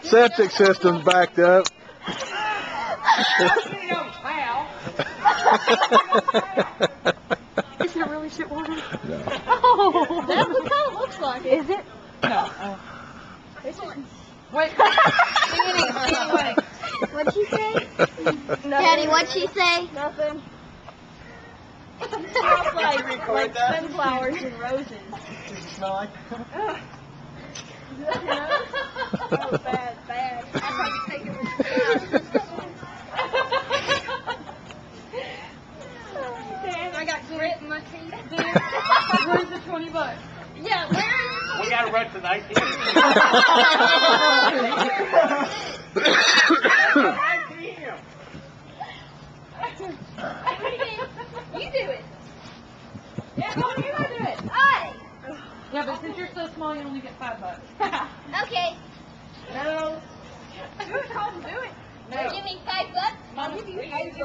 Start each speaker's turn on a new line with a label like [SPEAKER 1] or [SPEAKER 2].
[SPEAKER 1] Septic system's backed up.
[SPEAKER 2] Isn't it really shit water?
[SPEAKER 1] No.
[SPEAKER 2] Oh, that's what kind of looks like. Is it?
[SPEAKER 3] No.
[SPEAKER 2] This one.
[SPEAKER 3] Wait. Anyway.
[SPEAKER 2] What'd she say?
[SPEAKER 4] Daddy, what'd she say?
[SPEAKER 2] Nothing. It smells like sunflowers and roses.
[SPEAKER 5] Does it smell like?
[SPEAKER 2] Oh, bad, bad. I thought you take it with Dan, I got grit in my teeth.
[SPEAKER 3] Where's the $20?
[SPEAKER 2] Yeah, where is it?
[SPEAKER 5] We got to run tonight.
[SPEAKER 2] You do it.
[SPEAKER 3] Yeah, come on, you gotta do it.
[SPEAKER 4] Aye.
[SPEAKER 3] Yeah, but since you're so small, you only get $5.
[SPEAKER 4] Okay.
[SPEAKER 2] No. Do it, Colton, do it.
[SPEAKER 4] No. Give me $5.
[SPEAKER 2] I'll give you $5.